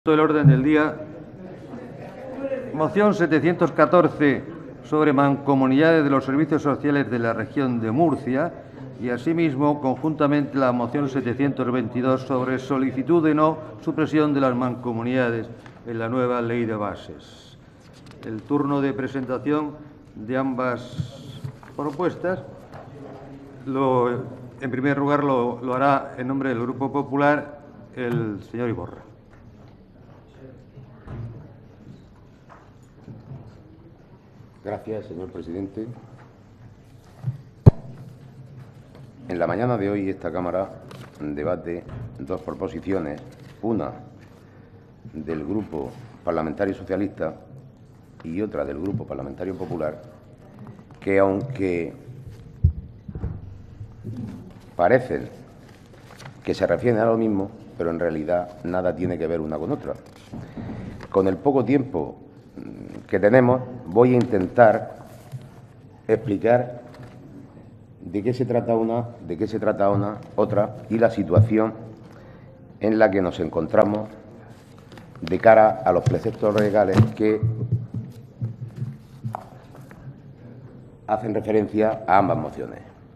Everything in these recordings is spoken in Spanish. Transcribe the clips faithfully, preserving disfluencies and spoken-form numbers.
El orden del día. Moción setecientos catorce sobre mancomunidades de los servicios sociales de la región de Murcia y, asimismo, conjuntamente la moción setecientos veintidós sobre solicitud de no supresión de las mancomunidades en la nueva ley de bases. El turno de presentación de ambas propuestas, lo, en primer lugar, lo, lo hará en nombre del Grupo Popular el señor Iborra. Gracias, señor presidente. En la mañana de hoy esta Cámara debate dos proposiciones, una del Grupo Parlamentario Socialista y otra del Grupo Parlamentario Popular, que aunque parecen que se refieren a lo mismo, pero en realidad nada tiene que ver una con otra. Con el poco tiempo que tenemos, voy a intentar explicar de qué se trata una, de qué se trata una, otra y la situación en la que nos encontramos de cara a los preceptos legales que hacen referencia a ambas mociones.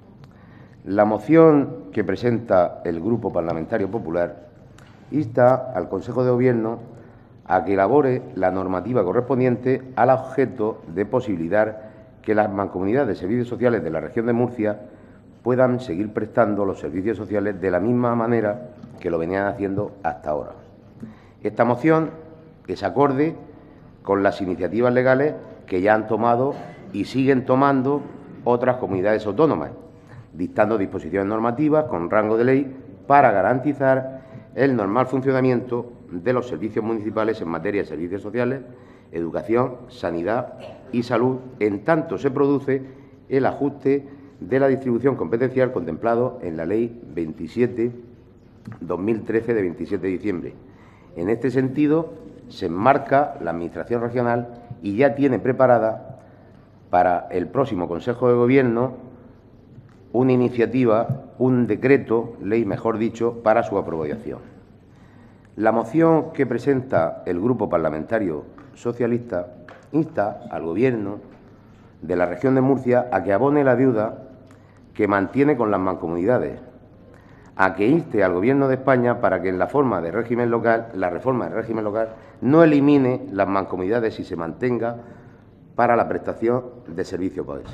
La moción que presenta el Grupo Parlamentario Popular insta al Consejo de Gobierno a que elabore la normativa correspondiente al objeto de posibilitar que las mancomunidades de servicios sociales de la región de Murcia puedan seguir prestando los servicios sociales de la misma manera que lo venían haciendo hasta ahora. Esta moción es acorde con las iniciativas legales que ya han tomado y siguen tomando otras comunidades autónomas, dictando disposiciones normativas con rango de ley para garantizar el normal funcionamiento de los servicios municipales en materia de servicios sociales, educación, sanidad y salud, en tanto se produce el ajuste de la distribución competencial contemplado en la Ley veintisiete barra dos mil trece de veintisiete de diciembre. En este sentido, se enmarca la Administración regional y ya tiene preparada para el próximo Consejo de Gobierno una iniciativa, un decreto, ley mejor dicho, para su aprobación. La moción que presenta el Grupo Parlamentario Socialista insta al Gobierno de la región de Murcia a que abone la deuda que mantiene con las mancomunidades, a que inste al Gobierno de España para que en la forma de régimen local, la reforma del régimen local no elimine las mancomunidades y se mantenga para la prestación de servicios básicos,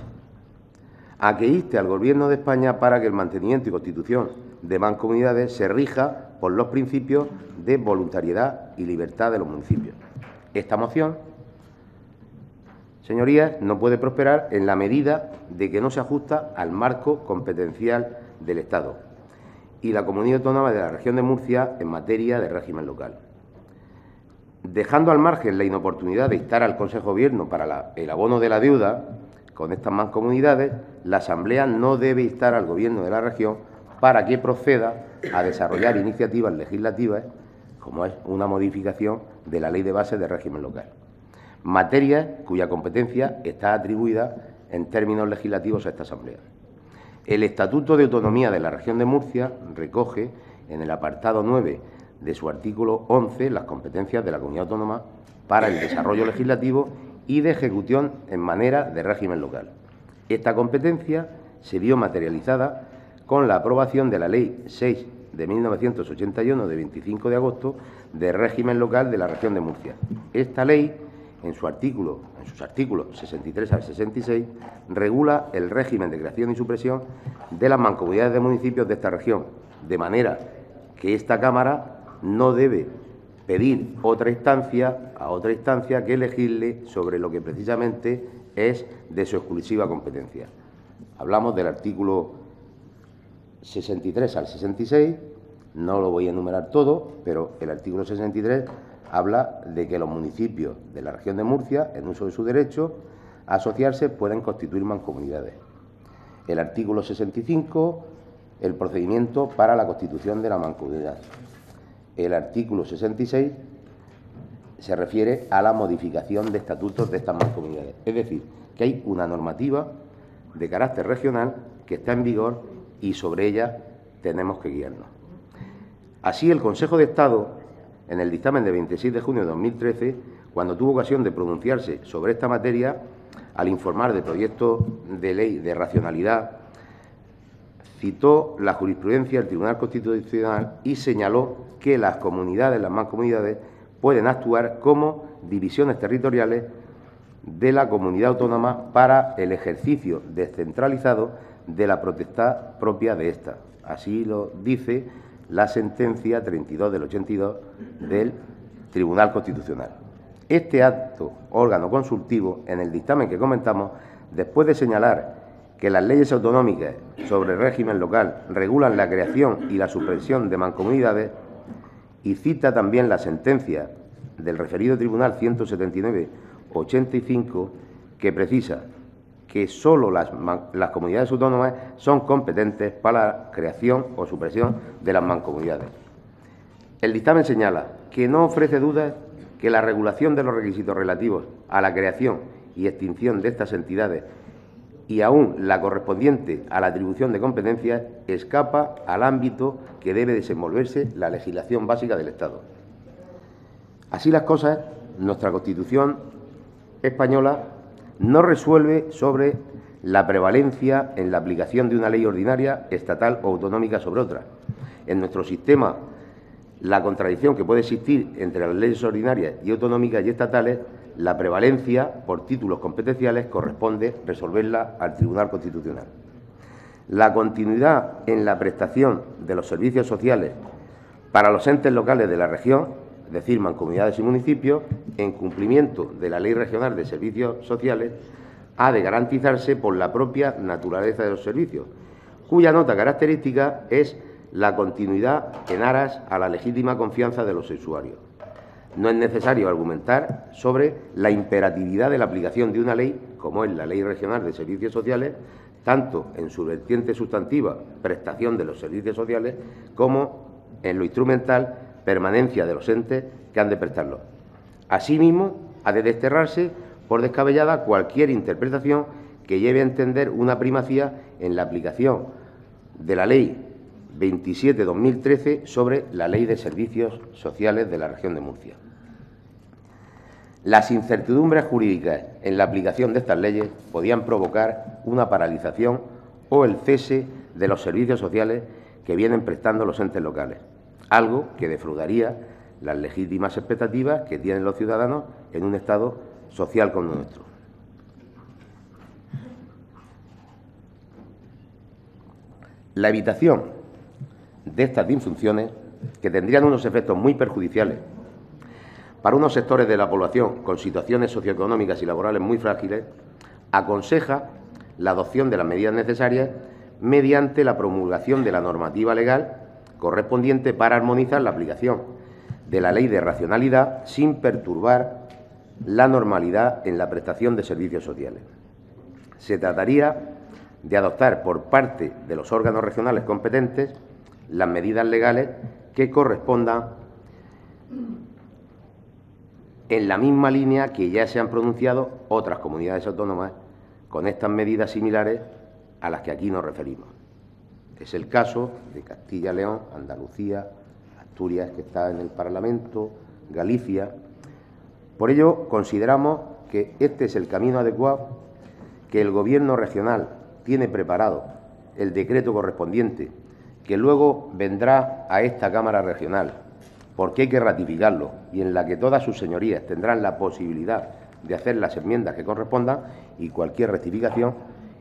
a que inste al Gobierno de España para que el mantenimiento y constitución de mancomunidades se rija por los principios de voluntariedad y libertad de los municipios. Esta moción, señorías, no puede prosperar en la medida de que no se ajusta al marco competencial del Estado y la Comunidad Autónoma de la Región de Murcia en materia de régimen local. Dejando al margen la inoportunidad de instar al Consejo de Gobierno para la, el abono de la deuda con estas mancomunidades, la Asamblea no debe instar al Gobierno de la región para que proceda a desarrollar iniciativas legislativas, como es una modificación de la Ley de Bases de Régimen Local, materia cuya competencia está atribuida en términos legislativos a esta Asamblea. El Estatuto de Autonomía de la Región de Murcia recoge en el apartado nueve de su artículo once las competencias de la Comunidad Autónoma para el desarrollo legislativo y de ejecución en manera de régimen local. Esta competencia se vio materializada con la aprobación de la Ley seis de mil novecientos ochenta y uno de veinticinco de agosto de régimen local de la región de Murcia. Esta ley, en su artículo, en sus artículos sesenta y tres al sesenta y seis, regula el régimen de creación y supresión de las mancomunidades de municipios de esta región, de manera que esta Cámara no debe pedir otra instancia a otra instancia que legisle sobre lo que precisamente es de su exclusiva competencia. Hablamos del artículo sesenta y tres al sesenta y seis, no lo voy a enumerar todo, pero el artículo sesenta y tres habla de que los municipios de la región de Murcia, en uso de su derecho a asociarse, pueden constituir mancomunidades. El artículo sesenta y cinco, el procedimiento para la constitución de la mancomunidad. El artículo sesenta y seis se refiere a la modificación de estatutos de estas mancomunidades. Es decir, que hay una normativa de carácter regional que está en vigor y sobre ella tenemos que guiarnos. Así, el Consejo de Estado en el dictamen de veintiséis de junio de dos mil trece, cuando tuvo ocasión de pronunciarse sobre esta materia, al informar del proyecto de ley de racionalidad, citó la jurisprudencia del Tribunal Constitucional y señaló que las comunidades, las mancomunidades, pueden actuar como divisiones territoriales de la comunidad autónoma para el ejercicio descentralizado de la potestad propia de ésta. Así lo dice la sentencia treinta y dos del ochenta y dos del Tribunal Constitucional. Este acto, órgano consultivo, en el dictamen que comentamos, después de señalar que las leyes autonómicas sobre el régimen local regulan la creación y la supresión de mancomunidades, y cita también la sentencia del referido Tribunal ciento setenta y nueve ochenta y cinco, que precisa que sólo las, las comunidades autónomas son competentes para la creación o supresión de las mancomunidades. El dictamen señala que no ofrece dudas que la regulación de los requisitos relativos a la creación y extinción de estas entidades y aún la correspondiente a la atribución de competencias escapa al ámbito que debe desenvolverse la legislación básica del Estado. Así las cosas, nuestra Constitución española no resuelve sobre la prevalencia en la aplicación de una ley ordinaria, estatal o autonómica sobre otra. En nuestro sistema, la contradicción que puede existir entre las leyes ordinarias y autonómicas y estatales, la prevalencia por títulos competenciales corresponde resolverla al Tribunal Constitucional. La continuidad en la prestación de los servicios sociales para los entes locales de la región, es decir, mancomunidades y municipios, en cumplimiento de la Ley Regional de Servicios Sociales, ha de garantizarse por la propia naturaleza de los servicios, cuya nota característica es la continuidad en aras a la legítima confianza de los usuarios. No es necesario argumentar sobre la imperatividad de la aplicación de una ley, como es la Ley Regional de Servicios Sociales, tanto en su vertiente sustantiva, prestación de los servicios sociales, como en lo instrumental, permanencia de los entes que han de prestarlos. Asimismo, ha de desterrarse por descabellada cualquier interpretación que lleve a entender una primacía en la aplicación de la Ley veintisiete barra dos mil trece sobre la Ley de Servicios Sociales de la región de Murcia. Las incertidumbres jurídicas en la aplicación de estas leyes podían provocar una paralización o el cese de los servicios sociales que vienen prestando los entes locales, algo que defraudaría las legítimas expectativas que tienen los ciudadanos en un Estado social como nuestro. La evitación de estas disfunciones, que tendrían unos efectos muy perjudiciales para unos sectores de la población con situaciones socioeconómicas y laborales muy frágiles, aconseja la adopción de las medidas necesarias mediante la promulgación de la normativa legal correspondiente para armonizar la aplicación de la Ley de Racionalidad sin perturbar la normalidad en la prestación de servicios sociales. Se trataría de adoptar por parte de los órganos regionales competentes las medidas legales que correspondan en la misma línea que ya se han pronunciado otras comunidades autónomas con estas medidas similares a las que aquí nos referimos. Es el caso de Castilla y León, Andalucía, Asturias, que está en el Parlamento, Galicia. Por ello, consideramos que este es el camino adecuado, que el Gobierno regional tiene preparado el decreto correspondiente, que luego vendrá a esta Cámara Regional, porque hay que ratificarlo, y en la que todas sus señorías tendrán la posibilidad de hacer las enmiendas que correspondan y cualquier rectificación.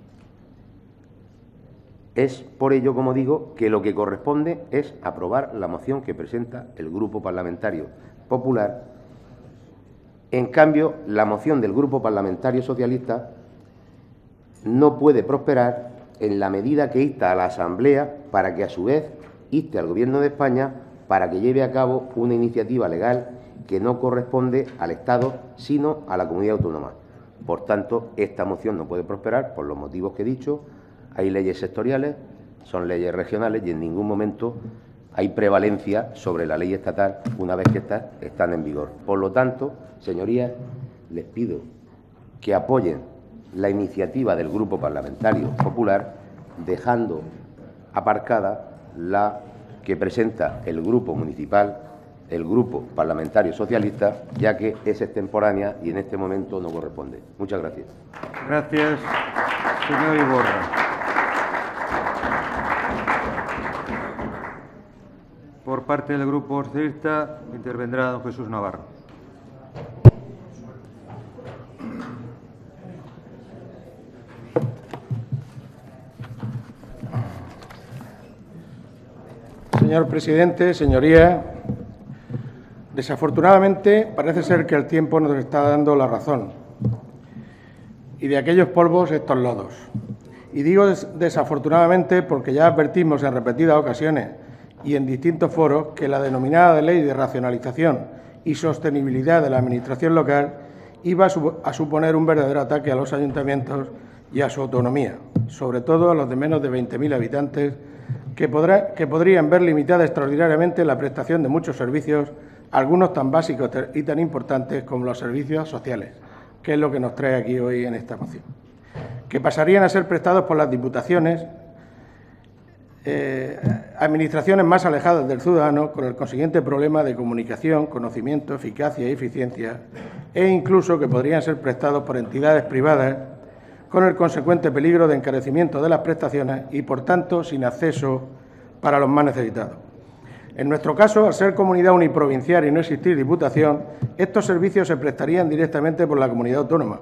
Es por ello, como digo, que lo que corresponde es aprobar la moción que presenta el Grupo Parlamentario Popular. En cambio, la moción del Grupo Parlamentario Socialista no puede prosperar en la medida que insta a la Asamblea para que, a su vez, inste al Gobierno de España para que lleve a cabo una iniciativa legal que no corresponde al Estado, sino a la comunidad autónoma. Por tanto, esta moción no puede prosperar por los motivos que he dicho. Hay leyes sectoriales, son leyes regionales y en ningún momento hay prevalencia sobre la ley estatal una vez que estas están en vigor. Por lo tanto, señorías, les pido que apoyen la iniciativa del Grupo Parlamentario Popular, dejando aparcada la que presenta el Grupo Municipal el Grupo Parlamentario Socialista, ya que es extemporánea y en este momento no corresponde. Muchas gracias. Gracias, señor Iborra. Por parte del Grupo Socialista intervendrá don Jesús Navarro. Señor presidente, señorías, desafortunadamente parece ser que el tiempo nos está dando la razón. Y de aquellos polvos estos lodos. Y digo des desafortunadamente porque ya advertimos en repetidas ocasiones y en distintos foros que la denominada Ley de Racionalización y Sostenibilidad de la Administración local iba a, su a suponer un verdadero ataque a los ayuntamientos y a su autonomía, sobre todo a los de menos de veinte mil habitantes, que, podrá, que podrían ver limitada extraordinariamente la prestación de muchos servicios, algunos tan básicos y tan importantes como los servicios sociales, que es lo que nos trae aquí hoy en esta moción, que pasarían a ser prestados por las diputaciones, eh, administraciones más alejadas del ciudadano, con el consiguiente problema de comunicación, conocimiento, eficacia y eficiencia, e incluso que podrían ser prestados por entidades privadas, con el consecuente peligro de encarecimiento de las prestaciones y, por tanto, sin acceso para los más necesitados. En nuestro caso, al ser comunidad uniprovincial y no existir diputación, estos servicios se prestarían directamente por la comunidad autónoma.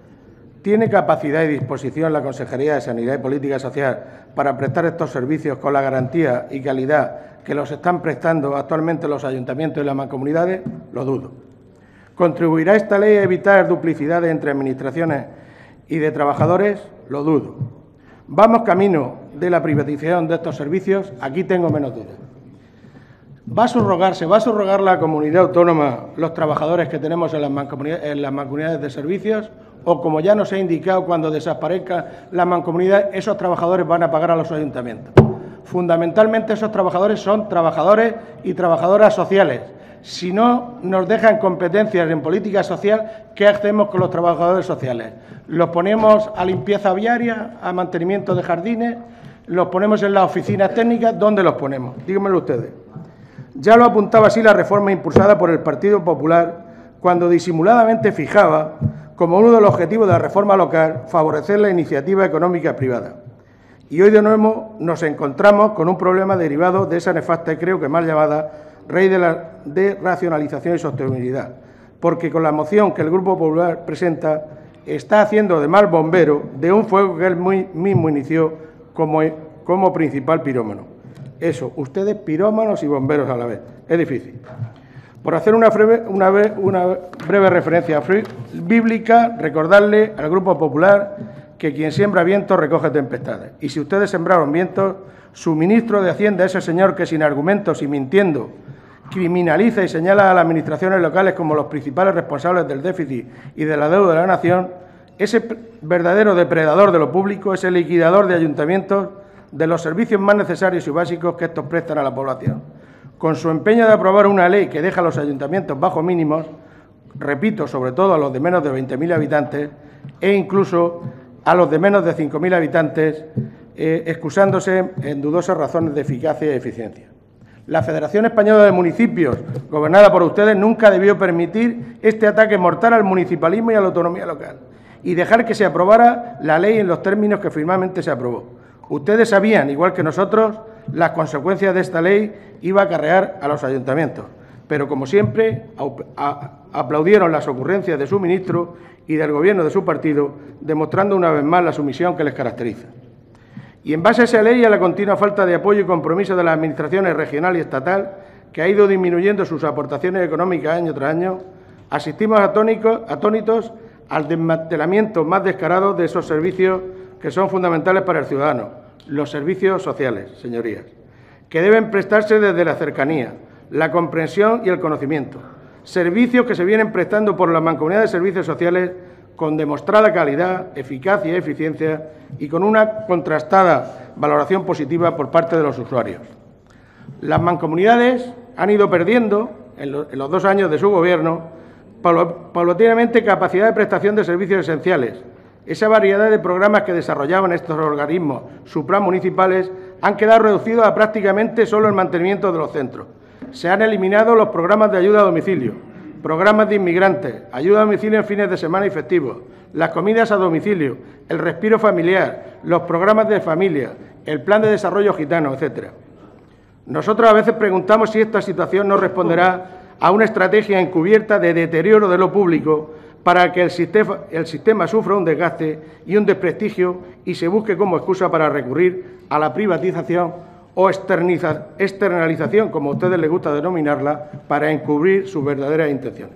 ¿Tiene capacidad y disposición la Consejería de Sanidad y Política Social para prestar estos servicios con la garantía y calidad que los están prestando actualmente los ayuntamientos y las mancomunidades? Lo dudo. ¿Contribuirá esta ley a evitar duplicidades entre administraciones y de trabajadores? Lo dudo. ¿Vamos camino de la privatización de estos servicios? Aquí tengo menos dudas. ¿Va a subrogarse, va a subrogar la comunidad autónoma los trabajadores que tenemos en las mancomunidades, en las mancomunidades de servicios? O, como ya nos ha indicado, cuando desaparezca la mancomunidad, esos trabajadores van a pagar a los ayuntamientos. Fundamentalmente, esos trabajadores son trabajadores y trabajadoras sociales. Si no nos dejan competencias en política social, ¿qué hacemos con los trabajadores sociales? ¿Los ponemos a limpieza viaria, a mantenimiento de jardines? ¿Los ponemos en las oficinas técnicas? ¿Dónde los ponemos? Díganmelo ustedes. Ya lo apuntaba así la reforma impulsada por el Partido Popular, cuando disimuladamente fijaba como uno de los objetivos de la reforma local favorecer la iniciativa económica privada. Y hoy de nuevo nos encontramos con un problema derivado de esa nefasta y creo que mal llamada Ley de, la, de Racionalización y Sostenibilidad, porque con la moción que el Grupo Popular presenta está haciendo de mal bombero de un fuego que él muy, mismo inició como, como principal pirómano. Eso, ustedes pirómanos y bomberos a la vez. Es difícil. Por hacer una breve, una, una breve referencia bíblica, recordarle al Grupo Popular que quien siembra vientos recoge tempestades. Y si ustedes sembraron vientos, su ministro de Hacienda, ese señor que sin argumentos y mintiendo criminaliza y señala a las administraciones locales como los principales responsables del déficit y de la deuda de la nación, ese verdadero depredador de lo público, ese liquidador de ayuntamientos, de los servicios más necesarios y básicos que estos prestan a la población. Con su empeño de aprobar una ley que deja a los ayuntamientos bajo mínimos, repito, sobre todo a los de menos de veinte mil habitantes e incluso a los de menos de cinco mil habitantes, eh, excusándose en dudosas razones de eficacia y eficiencia. La Federación Española de Municipios, gobernada por ustedes, nunca debió permitir este ataque mortal al municipalismo y a la autonomía local y dejar que se aprobara la ley en los términos que finalmente se aprobó. Ustedes sabían, igual que nosotros, las consecuencias de esta ley iba a acarrear a los ayuntamientos, pero, como siempre, aplaudieron las ocurrencias de su ministro y del Gobierno de su partido, demostrando una vez más la sumisión que les caracteriza. Y en base a esa ley y a la continua falta de apoyo y compromiso de las administraciones regional y estatal, que ha ido disminuyendo sus aportaciones económicas año tras año, asistimos atónicos, atónitos al desmantelamiento más descarado de esos servicios que son fundamentales para el ciudadano, los servicios sociales, señorías, que deben prestarse desde la cercanía, la comprensión y el conocimiento, servicios que se vienen prestando por la Mancomunidad de Servicios Sociales con demostrada calidad, eficacia y eficiencia y con una contrastada valoración positiva por parte de los usuarios. Las mancomunidades han ido perdiendo, en los, en los dos años de su Gobierno, paulatinamente capacidad de prestación de servicios esenciales. Esa variedad de programas que desarrollaban estos organismos supramunicipales han quedado reducidos a prácticamente solo el mantenimiento de los centros. Se han eliminado los programas de ayuda a domicilio, programas de inmigrantes, ayuda a domicilio en fines de semana y festivos, las comidas a domicilio, el respiro familiar, los programas de familia, el plan de desarrollo gitano, etcétera. Nosotros a veces preguntamos si esta situación no responderá a una estrategia encubierta de deterioro de lo público para que el sistema, el sistema sufra un desgaste y un desprestigio y se busque como excusa para recurrir a la privatización o externalización, como a ustedes les gusta denominarla, para encubrir sus verdaderas intenciones.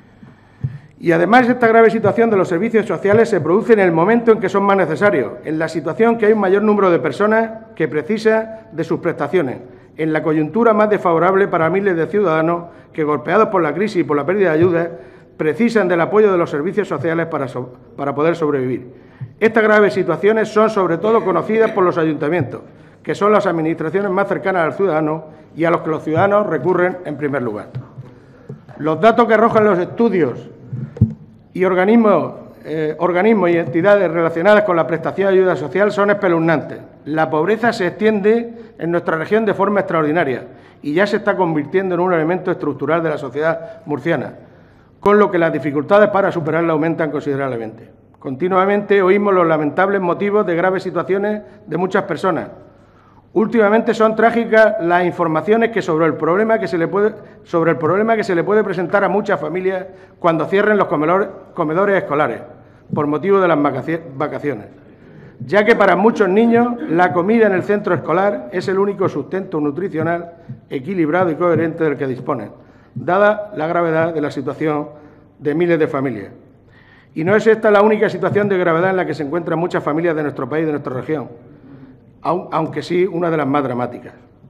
Y además, esta grave situación de los servicios sociales se produce en el momento en que son más necesarios, en la situación que hay un mayor número de personas que precisan de sus prestaciones, en la coyuntura más desfavorable para miles de ciudadanos que, golpeados por la crisis y por la pérdida de ayudas, precisan del apoyo de los servicios sociales para, so para poder sobrevivir. Estas graves situaciones son sobre todo conocidas por los ayuntamientos, que son las administraciones más cercanas al ciudadano y a los que los ciudadanos recurren en primer lugar. Los datos que arrojan los estudios y organismos, eh, organismos y entidades relacionadas con la prestación de ayuda social son espeluznantes. La pobreza se extiende en nuestra región de forma extraordinaria y ya se está convirtiendo en un elemento estructural de la sociedad murciana, con lo que las dificultades para superarla aumentan considerablemente. Continuamente oímos los lamentables motivos de graves situaciones de muchas personas. Últimamente son trágicas las informaciones que sobre el problema que se le puede, sobre el problema que se le puede presentar a muchas familias cuando cierren los comedores, comedores escolares por motivo de las vacaciones, ya que para muchos niños la comida en el centro escolar es el único sustento nutricional equilibrado y coherente del que disponen, dada la gravedad de la situación de miles de familias. Y no es esta la única situación de gravedad en la que se encuentran muchas familias de nuestro país y de nuestra región, aunque sí una de las más dramáticas.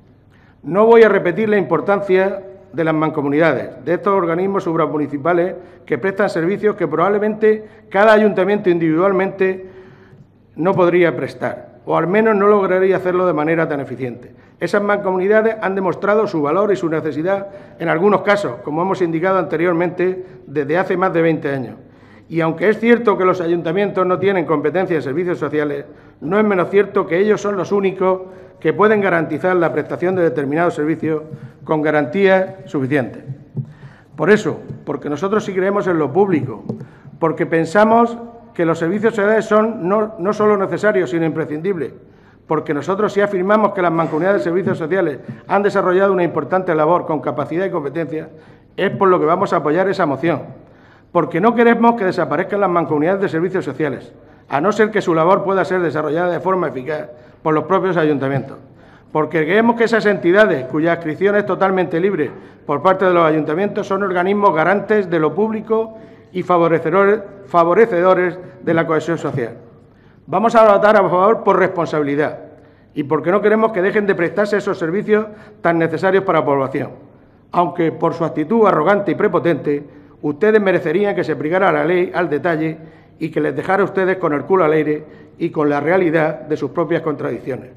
No voy a repetir la importancia de las mancomunidades, de estos organismos supramunicipales que prestan servicios que probablemente cada ayuntamiento individualmente no podría prestar, o al menos no lograría hacerlo de manera tan eficiente. Esas mancomunidades han demostrado su valor y su necesidad en algunos casos, como hemos indicado anteriormente, desde hace más de veinte años. Y aunque es cierto que los ayuntamientos no tienen competencia en servicios sociales, no es menos cierto que ellos son los únicos que pueden garantizar la prestación de determinados servicios con garantías suficientes. Por eso, porque nosotros sí creemos en lo público, porque pensamos que los servicios sociales son no, no solo necesarios, sino imprescindibles, porque nosotros sí afirmamos que las mancomunidades de servicios sociales han desarrollado una importante labor con capacidad y competencia, es por lo que vamos a apoyar esa moción. Porque no queremos que desaparezcan las mancomunidades de servicios sociales, a no ser que su labor pueda ser desarrollada de forma eficaz por los propios ayuntamientos. Porque creemos que esas entidades, cuya adscripción es totalmente libre por parte de los ayuntamientos, son organismos garantes de lo público y favorecedores, favorecedores de la cohesión social. Vamos a votar a favor por responsabilidad y porque no queremos que dejen de prestarse esos servicios tan necesarios para la población, aunque por su actitud arrogante y prepotente ustedes merecerían que se aplicara la ley al detalle y que les dejara a ustedes con el culo al aire y con la realidad de sus propias contradicciones.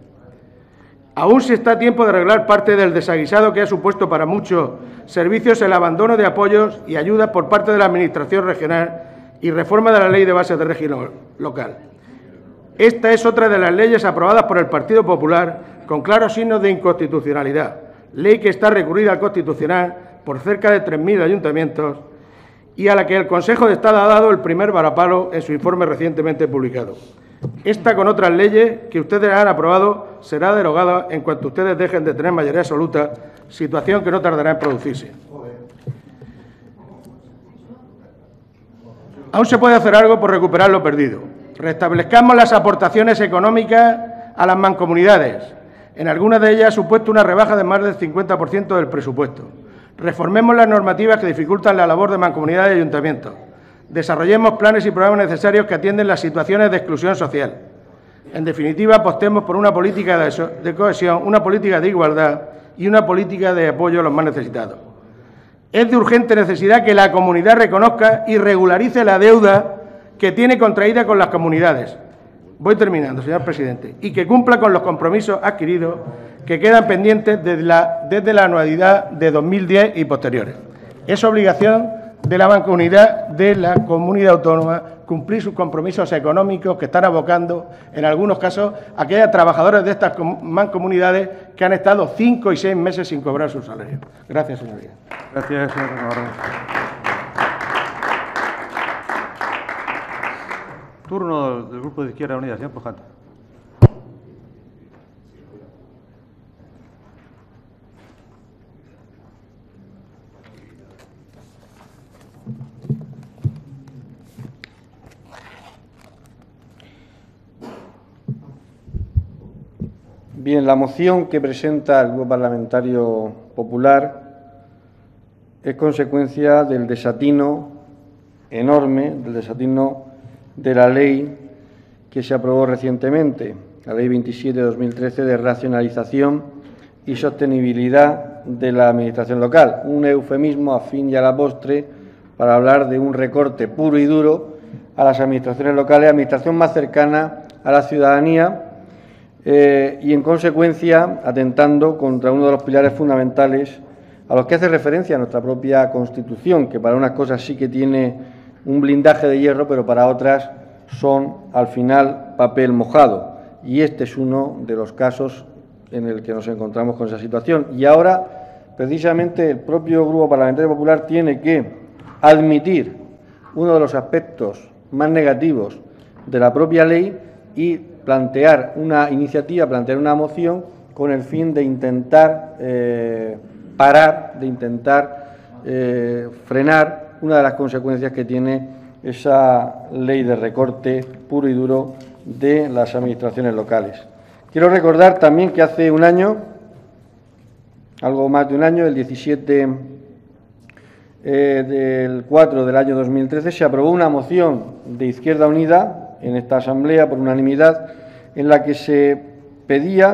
Aún se está a tiempo de arreglar parte del desaguisado que ha supuesto para muchos servicios el abandono de apoyos y ayudas por parte de la Administración regional y reforma de la Ley de Bases de Régimen Local. Esta es otra de las leyes aprobadas por el Partido Popular con claros signos de inconstitucionalidad, ley que está recurrida al Constitucional por cerca de tres mil ayuntamientos y a la que el Consejo de Estado ha dado el primer varapalo en su informe recientemente publicado. Esta, con otras leyes que ustedes han aprobado, será derogada en cuanto ustedes dejen de tener mayoría absoluta, situación que no tardará en producirse. Aún se puede hacer algo por recuperar lo perdido. Restablezcamos las aportaciones económicas a las mancomunidades. En algunas de ellas ha supuesto una rebaja de más del cincuenta por ciento del presupuesto. Reformemos las normativas que dificultan la labor de mancomunidades y ayuntamientos. Desarrollemos planes y programas necesarios que atienden las situaciones de exclusión social. En definitiva, apostemos por una política de cohesión, una política de igualdad y una política de apoyo a los más necesitados. Es de urgente necesidad que la comunidad reconozca y regularice la deuda que tiene contraída con las comunidades. Voy terminando, señor presidente. Y que cumpla con los compromisos adquiridos que quedan pendientes desde la, desde la anualidad de dos mil diez y posteriores. Es obligación de la mancomunidad de la comunidad autónoma cumplir sus compromisos económicos que están abocando, en algunos casos, a aquellos trabajadores de estas mancomunidades que han estado cinco y seis meses sin cobrar su salario. Gracias, señoría. Gracias, señor Navarro. Turno del Grupo de Izquierda Unida, señor Pujante. Bien, la moción que presenta el Grupo Parlamentario Popular es consecuencia del desatino enorme, del desatino de la ley que se aprobó recientemente, la Ley veintisiete de dos mil trece de racionalización y sostenibilidad de la Administración local, un eufemismo a fin y a la postre para hablar de un recorte puro y duro a las administraciones locales, administración más cercana a la ciudadanía, Eh, y, en consecuencia, atentando contra uno de los pilares fundamentales a los que hace referencia nuestra propia Constitución, que para unas cosas sí que tiene un blindaje de hierro, pero para otras son, al final, papel mojado. Y este es uno de los casos en el que nos encontramos con esa situación. Y ahora, precisamente, el propio Grupo Parlamentario Popular tiene que admitir uno de los aspectos más negativos de la propia ley y plantear una iniciativa, plantear una moción con el fin de intentar eh, parar, de intentar eh, frenar una de las consecuencias que tiene esa ley de recorte puro y duro de las administraciones locales. Quiero recordar también que hace un año, algo más de un año, el diecisiete eh, del cuatro del año dos mil trece, se aprobó una moción de Izquierda Unida en esta Asamblea por unanimidad, en la que se pedía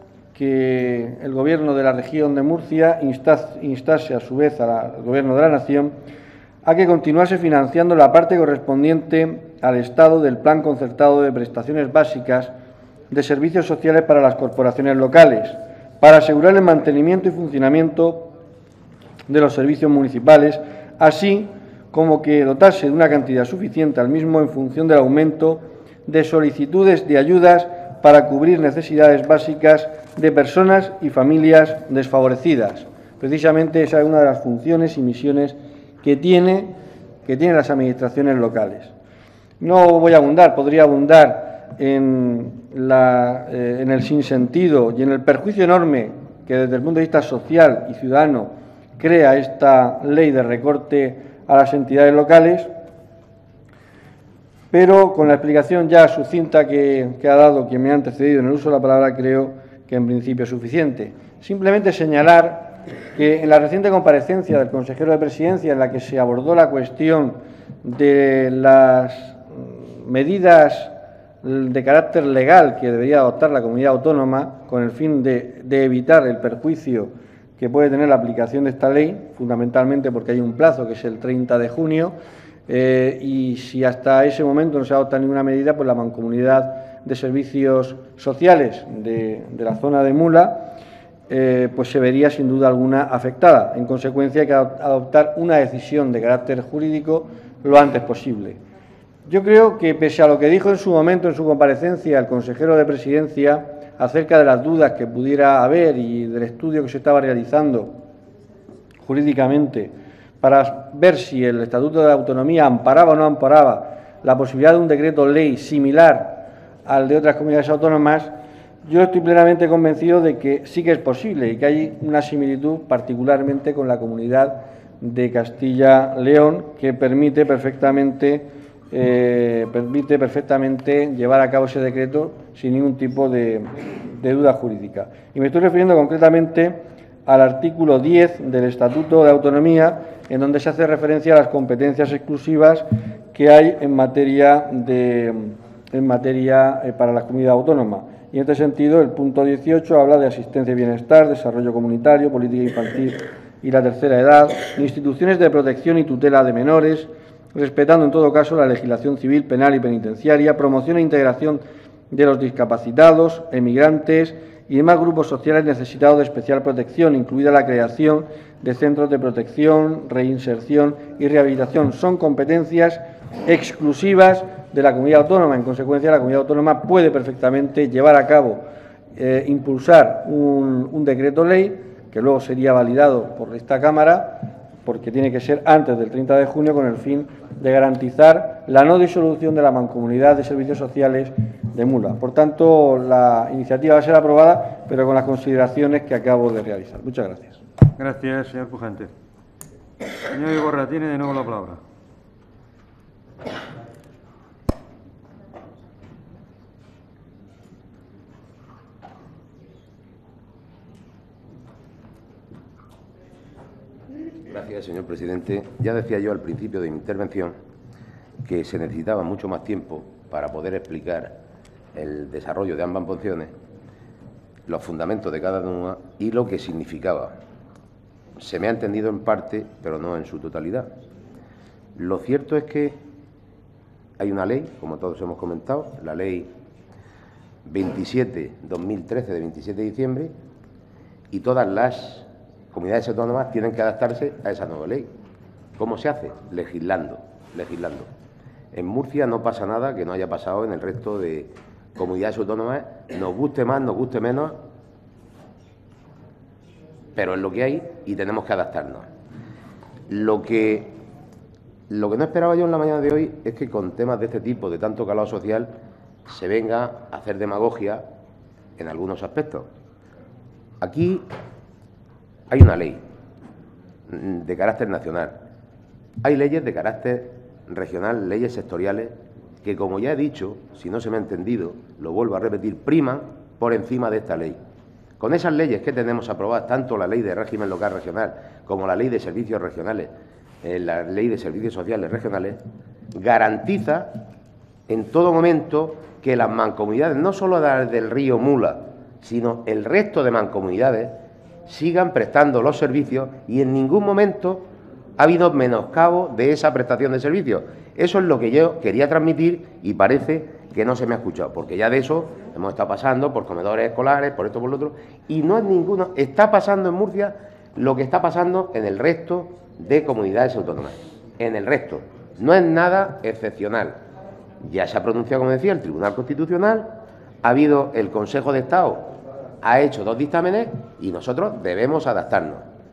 que el Gobierno de la región de Murcia instase a su vez al Gobierno de la Nación a que continuase financiando la parte correspondiente al Estado del Plan Concertado de Prestaciones Básicas de Servicios Sociales para las corporaciones locales, para asegurar el mantenimiento y funcionamiento de los servicios municipales, así como que dotase de una cantidad suficiente al mismo en función del aumento de solicitudes de ayudas para cubrir necesidades básicas de personas y familias desfavorecidas. Precisamente esa es una de las funciones y misiones que tiene, que tienen las administraciones locales. No voy a abundar, podría abundar en, la, eh, en el sinsentido y en el perjuicio enorme que desde el punto de vista social y ciudadano crea esta ley de recorte a las entidades locales, pero con la explicación ya sucinta que, que ha dado quien me ha antecedido en el uso de la palabra, creo que en principio es suficiente. Simplemente señalar que en la reciente comparecencia del consejero de Presidencia, en la que se abordó la cuestión de las medidas de carácter legal que debería adoptar la comunidad autónoma con el fin de, de evitar el perjuicio que puede tener la aplicación de esta ley, fundamentalmente porque hay un plazo que es el treinta de junio, eh, y si hasta ese momento no se adopta ninguna medida, pues la Mancomunidad de Servicios Sociales de, de la zona de Mula, eh, pues se vería sin duda alguna afectada. En consecuencia, hay que adoptar una decisión de carácter jurídico lo antes posible. Yo creo que, pese a lo que dijo en su momento, en su comparecencia, el consejero de Presidencia, acerca de las dudas que pudiera haber y del estudio que se estaba realizando jurídicamente para ver si el Estatuto de Autonomía amparaba o no amparaba la posibilidad de un decreto ley similar al de otras comunidades autónomas, yo estoy plenamente convencido de que sí que es posible y que hay una similitud particularmente con la comunidad de Castilla-León que permite perfectamente Eh, permite perfectamente llevar a cabo ese decreto sin ningún tipo de, de duda jurídica. Y me estoy refiriendo concretamente al artículo diez del Estatuto de Autonomía, en donde se hace referencia a las competencias exclusivas que hay en materia, de, en materia eh, para la comunidad autónoma. Y en este sentido, el punto dieciocho habla de asistencia y bienestar, desarrollo comunitario, política infantil y la tercera edad, instituciones de protección y tutela de menores, respetando en todo caso la legislación civil, penal y penitenciaria, promoción e integración de los discapacitados, emigrantes y demás grupos sociales necesitados de especial protección, incluida la creación de centros de protección, reinserción y rehabilitación. Son competencias exclusivas de la comunidad autónoma. En consecuencia, la comunidad autónoma puede perfectamente llevar a cabo, eh, impulsar un, un decreto ley que luego sería validado por esta Cámara, porque tiene que ser antes del treinta de junio, con el fin de garantizar la no disolución de la Mancomunidad de Servicios Sociales de Mula. Por tanto, la iniciativa va a ser aprobada, pero con las consideraciones que acabo de realizar. Muchas gracias. Gracias, señor Pujante. Señor Iborra, tiene de nuevo la palabra. Gracias, señor presidente. Ya decía yo al principio de mi intervención que se necesitaba mucho más tiempo para poder explicar el desarrollo de ambas mociones, los fundamentos de cada una y lo que significaba. Se me ha entendido en parte, pero no en su totalidad. Lo cierto es que hay una ley, como todos hemos comentado, la Ley veintisiete barra dos mil trece de veintisiete de diciembre, y todas las comunidades autónomas tienen que adaptarse a esa nueva ley. ¿Cómo se hace? Legislando, legislando. En Murcia no pasa nada que no haya pasado en el resto de comunidades autónomas, nos guste más, nos guste menos, pero es lo que hay y tenemos que adaptarnos. Lo que, lo que no esperaba yo en la mañana de hoy es que con temas de este tipo, de tanto calado social, se venga a hacer demagogia en algunos aspectos. Aquí hay una ley de carácter nacional, hay leyes de carácter regional, leyes sectoriales, que, como ya he dicho, si no se me ha entendido, lo vuelvo a repetir, priman por encima de esta ley. Con esas leyes que tenemos aprobadas, tanto la Ley de Régimen Local Regional como la Ley de Servicios Regionales, eh, la Ley de Servicios Sociales Regionales, garantiza en todo momento que las mancomunidades, no solo las del río Mula, sino el resto de mancomunidades, sigan prestando los servicios y en ningún momento ha habido menoscabo de esa prestación de servicios. Eso es lo que yo quería transmitir y parece que no se me ha escuchado, porque ya de eso hemos estado pasando por comedores escolares, por esto, por lo otro, y no es ninguno. Está pasando en Murcia lo que está pasando en el resto de comunidades autónomas. En el resto. No es nada excepcional. Ya se ha pronunciado, como decía, el Tribunal Constitucional, ha habido el Consejo de Estado, ha hecho dos dictámenes y nosotros debemos adaptarnos.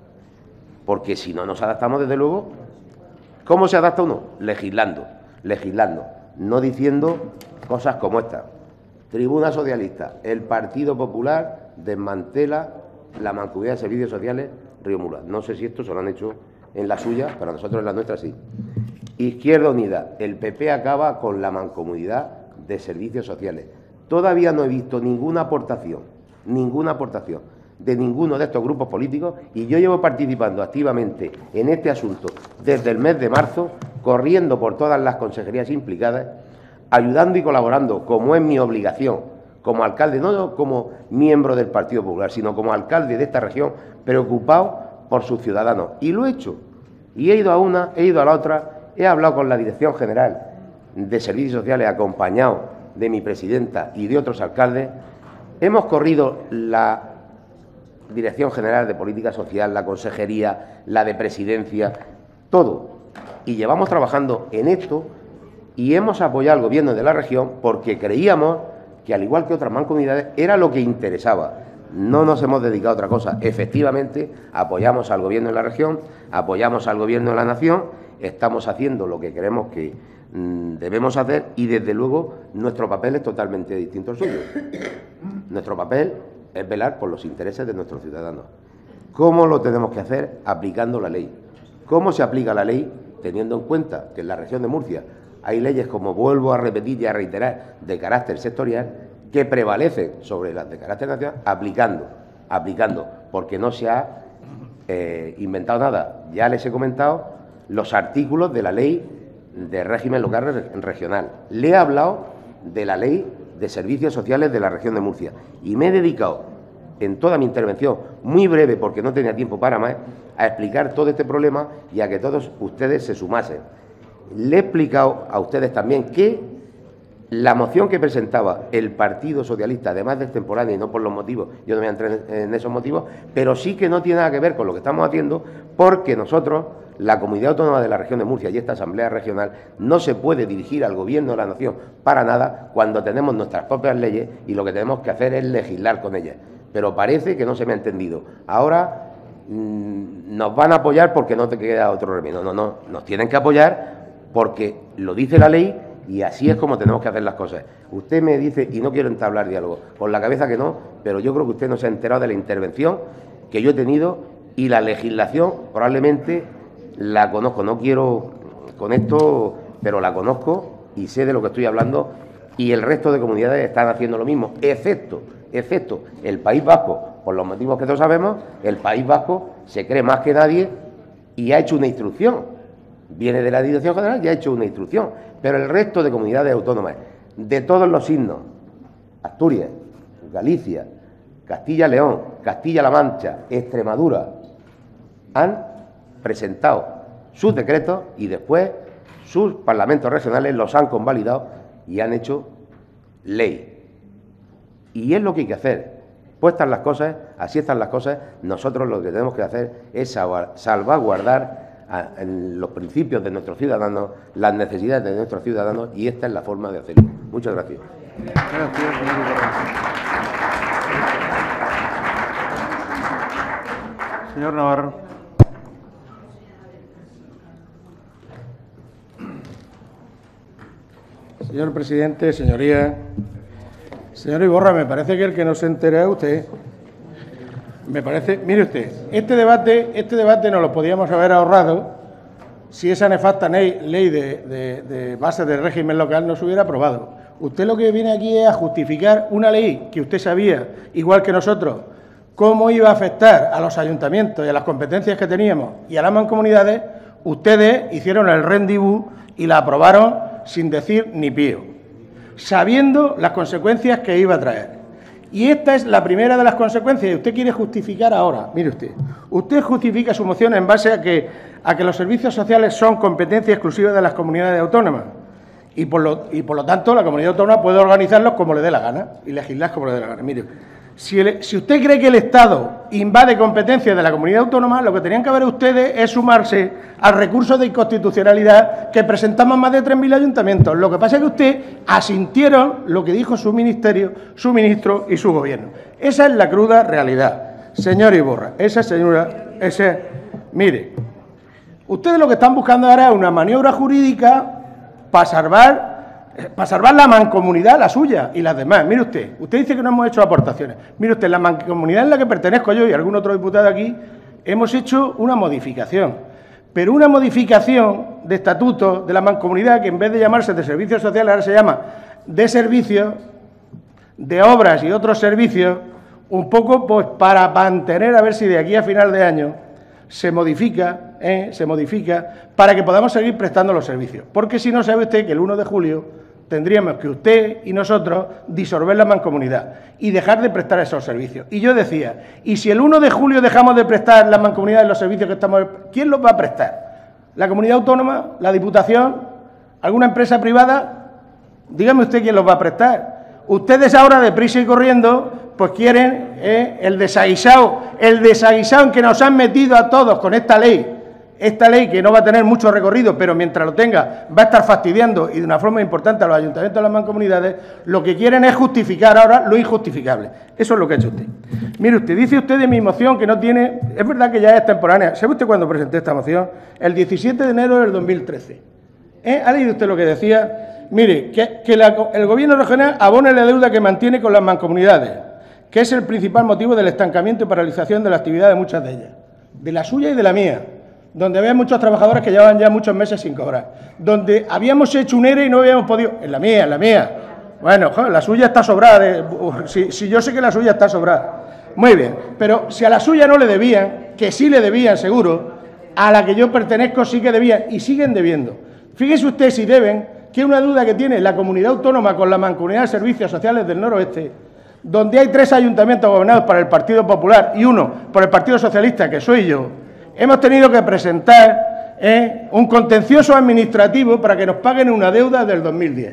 Porque si no nos adaptamos, desde luego, ¿cómo se adapta uno? Legislando, legislando, no diciendo cosas como esta. Tribuna Socialista, el Partido Popular desmantela la Mancomunidad de Servicios Sociales Río Mula. No sé si esto se lo han hecho en la suya, pero nosotros en la nuestra sí. Izquierda Unida, el P P acaba con la Mancomunidad de Servicios Sociales. Todavía no he visto ninguna aportación, ninguna aportación de ninguno de estos grupos políticos, y yo llevo participando activamente en este asunto desde el mes de marzo, corriendo por todas las consejerías implicadas, ayudando y colaborando, como es mi obligación, como alcalde, no como miembro del Partido Popular, sino como alcalde de esta región, preocupado por sus ciudadanos. Y lo he hecho. Y he ido a una, he ido a la otra, he hablado con la Dirección General de Servicios Sociales, acompañado de mi presidenta y de otros alcaldes. Hemos corrido la Dirección General de Política Social, la Consejería, la de Presidencia, todo. Y llevamos trabajando en esto y hemos apoyado al Gobierno de la región porque creíamos que, al igual que otras mancomunidades, era lo que interesaba. No nos hemos dedicado a otra cosa. Efectivamente, apoyamos al Gobierno de la región, apoyamos al Gobierno de la nación, estamos haciendo lo que creemos que mmm, debemos hacer y, desde luego, nuestro papel es totalmente distinto al suyo. Nuestro papel es velar por los intereses de nuestros ciudadanos. ¿Cómo lo tenemos que hacer? Aplicando la ley. ¿Cómo se aplica la ley? Teniendo en cuenta que en la región de Murcia hay leyes, como vuelvo a repetir y a reiterar, de carácter sectorial, que prevalecen sobre las de carácter nacional, aplicando, aplicando, porque no se ha eh, inventado nada. Ya les he comentado los artículos de la Ley de Régimen Local Regional. Le he hablado de la Ley de Servicios Sociales de la región de Murcia y me he dedicado en toda mi intervención, muy breve porque no tenía tiempo para más, a explicar todo este problema y a que todos ustedes se sumasen. Le he explicado a ustedes también que la moción que presentaba el Partido Socialista, además de extemporánea y no por los motivos, yo no voy a entrar en esos motivos, pero sí que no tiene nada que ver con lo que estamos haciendo, porque nosotros, la Comunidad Autónoma de la Región de Murcia y esta Asamblea Regional, no se puede dirigir al Gobierno de la Nación para nada cuando tenemos nuestras propias leyes y lo que tenemos que hacer es legislar con ellas. Pero parece que no se me ha entendido. Ahora mmm, nos van a apoyar porque no te queda otro remedio. No, no, no, nos tienen que apoyar porque lo dice la ley y así es como tenemos que hacer las cosas. Usted me dice, y no quiero entablar diálogo, con la cabeza que no, pero yo creo que usted no se ha enterado de la intervención que yo he tenido y la legislación probablemente la conozco. No quiero con esto, pero la conozco y sé de lo que estoy hablando y el resto de comunidades están haciendo lo mismo, excepto, excepto el País Vasco, por los motivos que todos sabemos. El País Vasco se cree más que nadie y ha hecho una instrucción. Viene de la Dirección General y ha hecho una instrucción. Pero el resto de comunidades autónomas, de todos los signos, Asturias, Galicia, Castilla-León, Castilla-La Mancha, Extremadura, han presentado sus decretos y después sus parlamentos regionales los han convalidado y han hecho ley. Y es lo que hay que hacer. Puestas las cosas, así están las cosas, nosotros lo que tenemos que hacer es salvaguardar a, en los principios de nuestros ciudadanos, las necesidades de nuestros ciudadanos, y esta es la forma de hacerlo. Muchas gracias. Gracias, señor Iborra. Señor Navarro. Señor presidente, señorías, señor Iborra, me parece que el que no se entera es usted. Me parece, mire usted, este debate, este debate nos lo podíamos haber ahorrado si esa nefasta ley, ley de, de, de base del régimen local no se hubiera aprobado. Usted lo que viene aquí es a justificar una ley que usted sabía, igual que nosotros, cómo iba a afectar a los ayuntamientos y a las competencias que teníamos y a las mancomunidades. Ustedes hicieron el rendezvous y la aprobaron sin decir ni pío, sabiendo las consecuencias que iba a traer. Y esta es la primera de las consecuencias, y usted quiere justificar ahora. Mire usted, usted justifica su moción en base a que, a que los servicios sociales son competencia exclusiva de las comunidades autónomas, y por, lo, y por lo tanto la comunidad autónoma puede organizarlos como le dé la gana y legislar como le dé la gana. Mire, si, el, si usted cree que el Estado invade competencias de la comunidad autónoma, lo que tenían que haber ustedes es sumarse al recurso de inconstitucionalidad que presentamos más de tres mil ayuntamientos. Lo que pasa es que usted asintieron lo que dijo su ministerio, su ministro y su gobierno. Esa es la cruda realidad. Señor Iborra, esa señora, ese, mire, ustedes lo que están buscando ahora es una maniobra jurídica para salvar para salvar la mancomunidad, la suya y las demás. Mire usted, usted dice que no hemos hecho aportaciones. Mire usted, la mancomunidad en la que pertenezco yo y algún otro diputado aquí, hemos hecho una modificación, pero una modificación de estatuto de la mancomunidad que en vez de llamarse de servicios sociales ahora se llama de servicios, de obras y otros servicios, un poco pues para mantener a ver si de aquí a final de año se modifica, eh, se modifica para que podamos seguir prestando los servicios. Porque si no, sabe usted que el uno de julio tendríamos que usted y nosotros disolver la mancomunidad y dejar de prestar esos servicios. Y yo decía, ¿y si el uno de julio dejamos de prestar las mancomunidades los servicios que estamos... ¿Quién los va a prestar? ¿La comunidad autónoma? ¿La Diputación? ¿Alguna empresa privada? Dígame usted quién los va a prestar. Ustedes ahora, deprisa y corriendo, pues quieren eh, el desaguisado, el desaguisado en que nos han metido a todos con esta ley. Esta ley que no va a tener mucho recorrido, pero mientras lo tenga va a estar fastidiando y de una forma importante a los ayuntamientos y a las mancomunidades. Lo que quieren es justificar ahora lo injustificable. Eso es lo que ha hecho usted. Mire usted, dice usted de mi moción que no tiene... Es verdad que ya es temporánea. ¿Sabe usted cuándo presenté esta moción? El diecisiete de enero del dos mil trece. ¿Eh? ¿Ha leído usted lo que decía? Mire, que, que la, el Gobierno regional abone la deuda que mantiene con las mancomunidades, que es el principal motivo del estancamiento y paralización de la actividad de muchas de ellas, de la suya y de la mía, donde había muchos trabajadores que llevaban ya muchos meses sin cobrar, donde habíamos hecho un E R E y no habíamos podido... En la mía, en la mía. Bueno, joder, la suya está sobrada. De... Si, si yo sé que la suya está sobrada. Muy bien, pero si a la suya no le debían, que sí le debían seguro, a la que yo pertenezco sí que debían y siguen debiendo. Fíjese usted si deben, que es una duda que tiene la comunidad autónoma con la Mancomunidad de Servicios Sociales del Noroeste, donde hay tres ayuntamientos gobernados por el Partido Popular y uno por el Partido Socialista, que soy yo. Hemos tenido que presentar eh, un contencioso administrativo para que nos paguen una deuda del dos mil diez.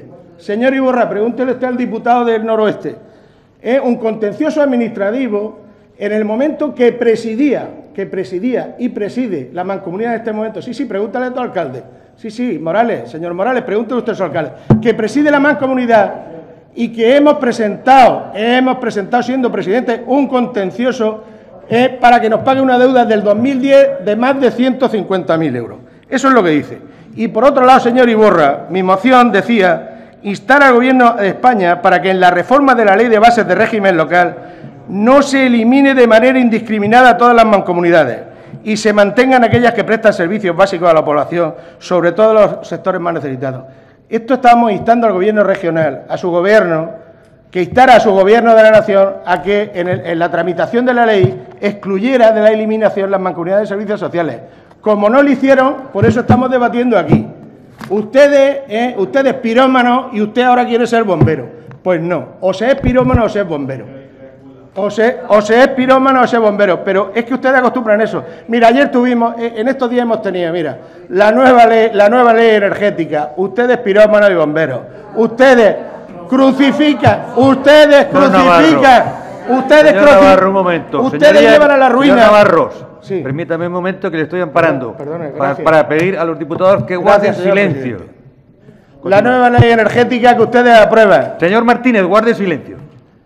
Señor Iborra, pregúntele usted al diputado del Noroeste. Es un contencioso administrativo en el momento que presidía, que presidía y preside la mancomunidad en este momento. Sí, sí, pregúntale a tu alcalde. Sí, sí, Morales, señor Morales, pregúntele usted a su alcalde. Que preside la mancomunidad y que hemos presentado, hemos presentado siendo presidente un contencioso eh, para que nos pague una deuda del dos mil diez de más de ciento cincuenta mil euros. Eso es lo que dice. Y por otro lado, señor Iborra, mi moción decía instar al Gobierno de España para que en la reforma de la Ley de Bases de Régimen Local no se elimine de manera indiscriminada a todas las mancomunidades y se mantengan aquellas que prestan servicios básicos a la población, sobre todo los sectores más necesitados. Esto estamos instando al Gobierno regional, a su Gobierno, que instara a su Gobierno de la Nación a que en, el, en la tramitación de la ley excluyera de la eliminación las mancomunidades de servicios sociales. Como no lo hicieron, por eso estamos debatiendo aquí. Ustedes, eh, ustedes pirómanos y usted ahora quiere ser bombero. Pues no, o se es pirómano o se es bombero. O se, o se es pirómano o se es bombero. Pero es que ustedes acostumbran eso. Mira, ayer tuvimos, eh, en estos días hemos tenido, mira, la nueva ley, la nueva ley energética. Ustedes pirómanos y bomberos. Ustedes crucifican, ustedes crucifican, ustedes crucifican. Un momento. Ustedes Señoría, llevan a la ruina. Señor Navarros. Sí. Permítame un momento que le estoy amparando. Perdone, para, para pedir a los diputados que guarden Gracias, silencio. La nueva ley energética que ustedes aprueban. Señor Martínez, guarde silencio.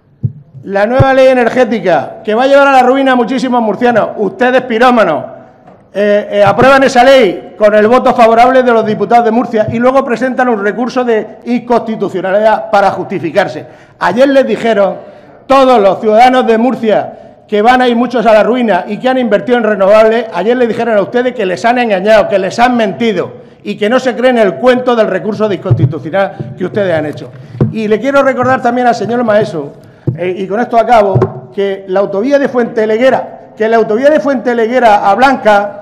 La nueva ley energética que va a llevar a la ruina a muchísimos murcianos. Ustedes, pirómanos, eh, eh, aprueban esa ley con el voto favorable de los diputados de Murcia y luego presentan un recurso de inconstitucionalidad para justificarse. Ayer les dijeron todos los ciudadanos de Murcia que van a ir muchos a la ruina y que han invertido en renovables, ayer le dijeron a ustedes que les han engañado, que les han mentido y que no se creen el cuento del recurso de inconstitucional que ustedes han hecho. Y le quiero recordar también al señor Maeso, eh, y con esto acabo, que la autovía de Fuenteleguera, que la autovía de Fuenteleguera a Blanca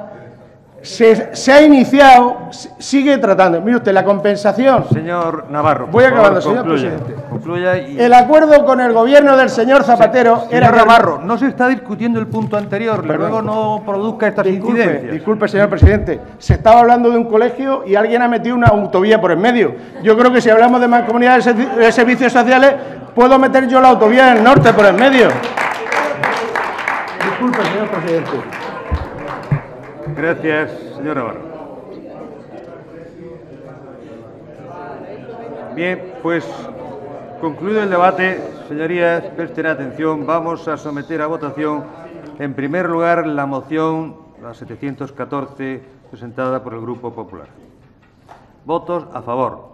se, se ha iniciado, sigue tratando. Mire usted, la compensación. Señor Navarro, voy acabando, favor, señor concluya, presidente. Concluya y... El acuerdo con el gobierno del señor Zapatero Se, era... Señor Navarro, no se está discutiendo el punto anterior, Perdón. luego no produzca estas Disculpe, incidencias. disculpe, señor presidente. Se estaba hablando de un colegio y alguien ha metido una autovía por en medio. Yo creo que si hablamos de mancomunidades de servicios sociales, puedo meter yo la autovía del norte por en medio. Disculpe, señor presidente. Gracias, señor Navarro. Bien, pues concluido el debate, señorías, presten atención, vamos a someter a votación en primer lugar la moción, la setecientos catorce, presentada por el Grupo Popular. Votos a favor.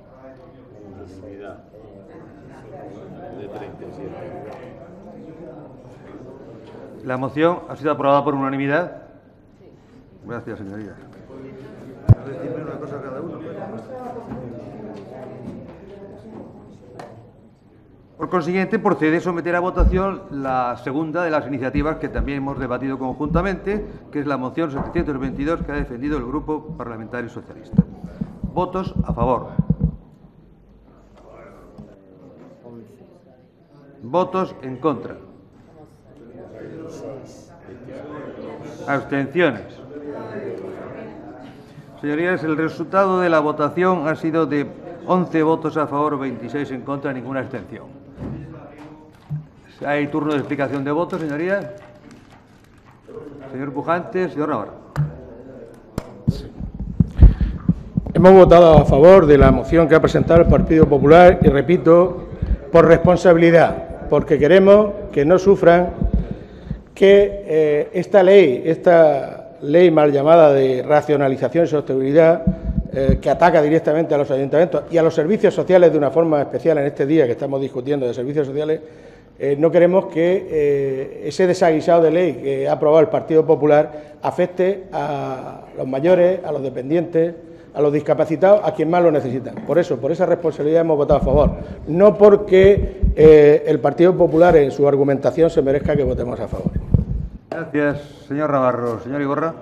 La moción ha sido aprobada por unanimidad. Gracias, señorías. Decirme una cosa a cada uno. Por consiguiente, procede a someter a votación la segunda de las iniciativas que también hemos debatido conjuntamente, que es la moción setecientos veintidós que ha defendido el Grupo Parlamentario Socialista. Votos a favor. Votos en contra. Abstenciones. Señorías, el resultado de la votación ha sido de once votos a favor, veintiséis en contra, ninguna abstención. ¿Hay turno de explicación de votos, señorías? Señor Pujante, señor Navarro. Hemos votado a favor de la moción que ha presentado el Partido Popular y, repito, por responsabilidad, porque queremos que no sufran que eh, esta ley, esta ley mal llamada de racionalización y sostenibilidad, eh, que ataca directamente a los ayuntamientos y a los servicios sociales de una forma especial en este día que estamos discutiendo de servicios sociales, eh, no queremos que eh, ese desaguisado de ley que ha aprobado el Partido Popular afecte a los mayores, a los dependientes, a los discapacitados, a quien más lo necesitan. Por eso, por esa responsabilidad hemos votado a favor, no porque eh, el Partido Popular en su argumentación se merezca que votemos a favor. Gracias, señor Navarro. Señor Iborra.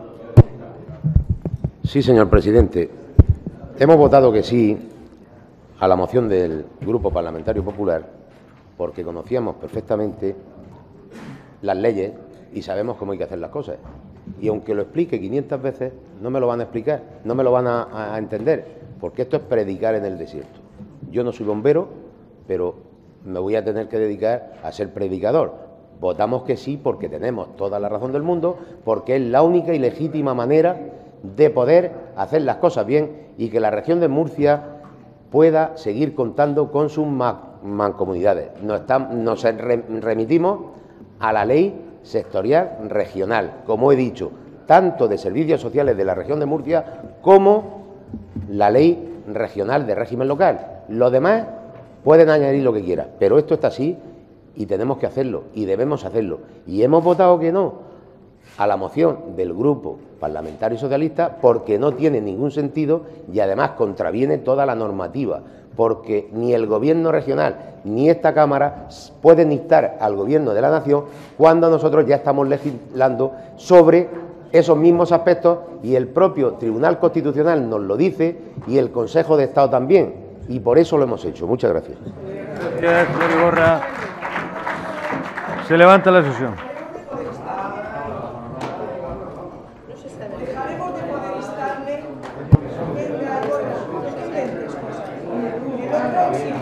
Sí, señor presidente. Hemos votado que sí a la moción del Grupo Parlamentario Popular porque conocíamos perfectamente las leyes y sabemos cómo hay que hacer las cosas. Y aunque lo explique quinientas veces, no me lo van a explicar, no me lo van a, a entender, porque esto es predicar en el desierto. Yo no soy bombero, pero me voy a tener que dedicar a ser predicador. Votamos que sí porque tenemos toda la razón del mundo, porque es la única y legítima manera de poder hacer las cosas bien y que la región de Murcia pueda seguir contando con sus mancomunidades. Nos, están, nos remitimos a la ley sectorial regional, como he dicho, tanto de servicios sociales de la región de Murcia como la ley regional de régimen local. Los demás pueden añadir lo que quieran, pero esto está así y tenemos que hacerlo y debemos hacerlo. Y hemos votado que no a la moción del Grupo Parlamentario Socialista porque no tiene ningún sentido y además contraviene toda la normativa, porque ni el Gobierno regional ni esta Cámara pueden instar al Gobierno de la Nación cuando nosotros ya estamos legislando sobre esos mismos aspectos y el propio Tribunal Constitucional nos lo dice y el Consejo de Estado también, y por eso lo hemos hecho. Muchas gracias. Gracias, señor Iborra. Se levanta la sesión. Dejaremos de poder instarle el otro, si